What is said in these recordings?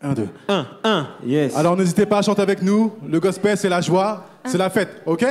Un, deux. Yes. Alors n'hésitez pas à chanter avec nous. Le gospel, c'est la joie, c'est la fête, ok?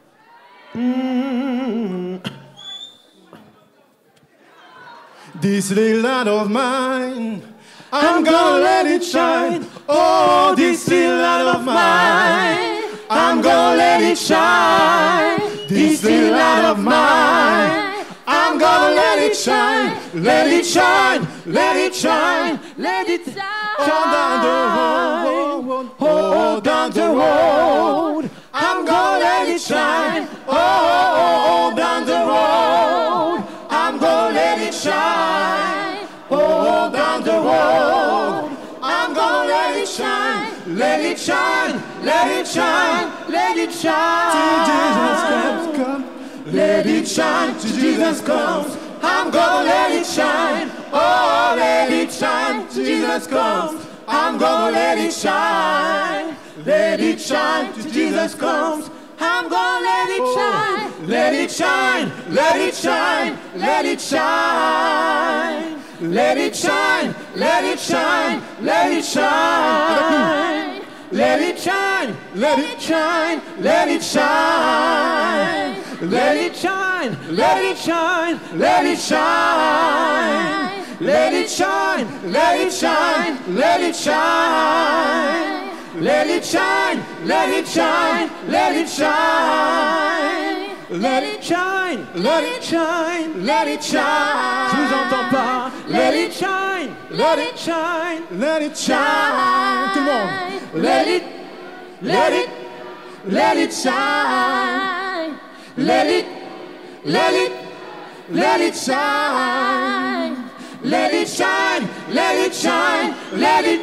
This little light of mine, I'm gonna let it shine. Oh, this little light of mine, I'm gonna let it shine. This little light of mine, I'm gonna let it shine. Let it shine, let it shine, let it shine. Down the road, oh, down the road, I'm gonna let it shine. Oh, down the road, I'm gonna let it shine. Oh, down the road, I'm gonna let it shine. Let it shine, let it shine, let it shine. Till Jesus comes, let it shine. Till Jesus comes, I'm gonna let it shine. Oh, let it shine. Till Jesus comes, I'm gonna let it shine. Let it shine. Till Jesus comes, I'm gonna let it shine. Let it shine, let it shine, let it shine. Let it shine, let it shine, let it shine. Let it shine, let it shine, let it shine. Let it shine, let it shine, let it shine. Let it shine, let it shine, let it shine. Let it shine, let it shine, let it shine. Let it shine, let it shine, let it shine. Je vous entends pas. Let it shine, let it shine, let it shine. Tout le monde. Let it, let it, let it shine. Let it, let it, let it shine. Let it shine, let it shine, let it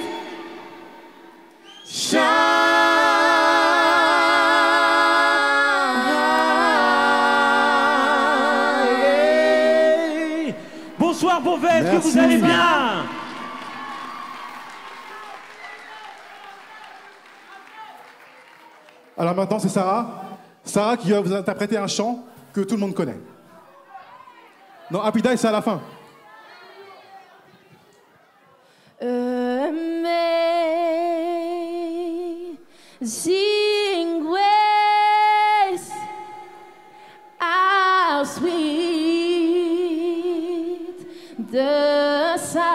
shine. Bonsoir Beauvais, est-ce que vous allez bien? Alors maintenant, c'est Sarah. Sarah qui va vous interpréter un chant que tout le monde connaît. Non, Happy Die, c'est à la fin. Amazing grace, how sweet the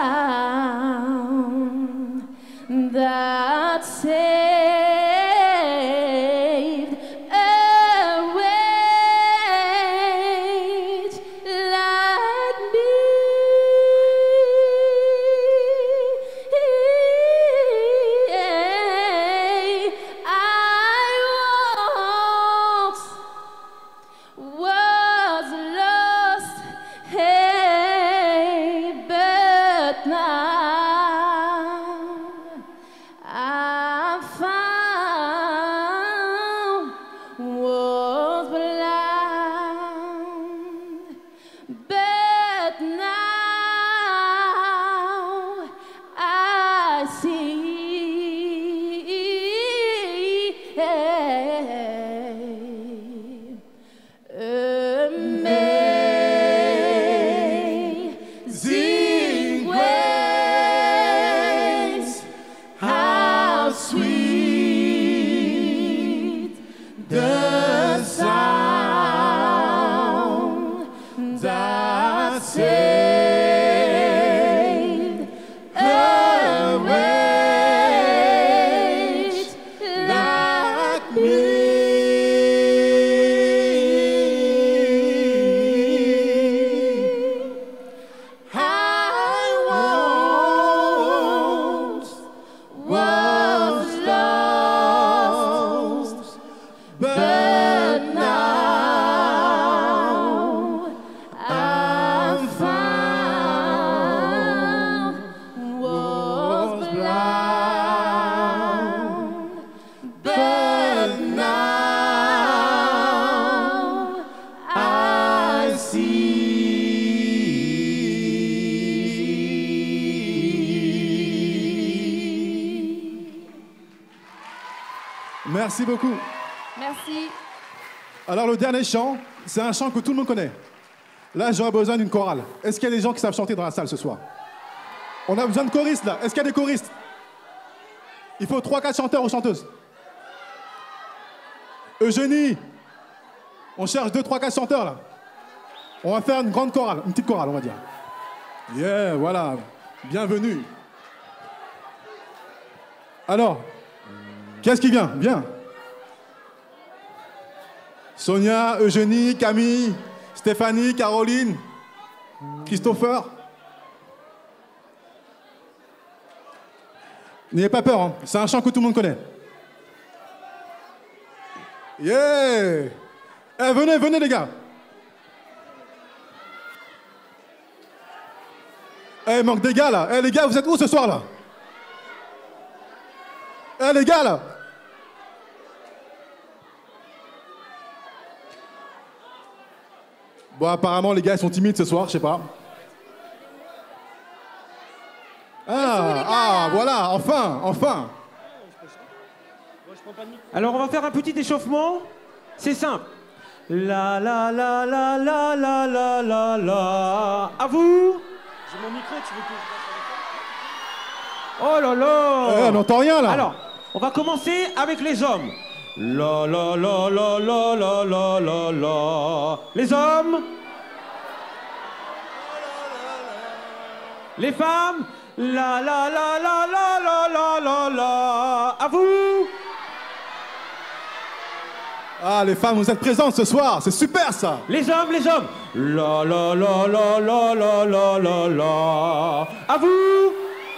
sound that saved a wretch like me. Was lost, hey, but now I'm found. Was blind, but now I see. Amazing grace, how sweet the sound that saved a wretch like me. Was lost, but now I'm found. Was blind, but now I see. Merci beaucoup. Merci. Alors le dernier chant, c'est un chant que tout le monde connaît. Là, j'aurais besoin d'une chorale. Est-ce qu'il y a des gens qui savent chanter dans la salle ce soir? On a besoin de choristes là. Est-ce qu'il y a des choristes? Il faut 3-4 chanteurs ou chanteuses. Eugénie, on cherche 2-3-4 chanteurs là. On va faire une grande chorale, une petite chorale, on va dire. Yeah, voilà. Bienvenue. Alors, qu'est-ce qui vient? Viens. Sonia, Eugénie, Camille, Stéphanie, Caroline, Christopher. N'ayez pas peur, hein. C'est un chant que tout le monde connaît. Yeah! Eh, venez, venez les gars. Eh, il manque des gars là. Eh, les gars, vous êtes où ce soir là? Eh, les gars là. Bon, apparemment, les gars, ils sont timides ce soir, je sais pas. Ah, voilà, enfin, enfin. Alors, on va faire un petit échauffement. C'est simple. La la la la la la la la la. À vous. J'ai mon micro, tu veux que je... Oh là là. On n'entend rien là. Alors, on va commencer avec les hommes. La la la la la la la la la. Les hommes. Les femmes. La la la la la la la la la. À vous. Ah, les femmes, vous êtes présentes ce soir, c'est super ça. Les hommes, les hommes. La la la la la la la la la. À vous.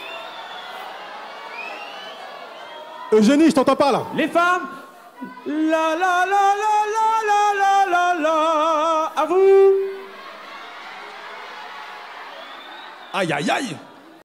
Eugénie, je t'entends pas là. Les femmes. La la la la la la la la la. À vous. Aïe, aïe, aïe.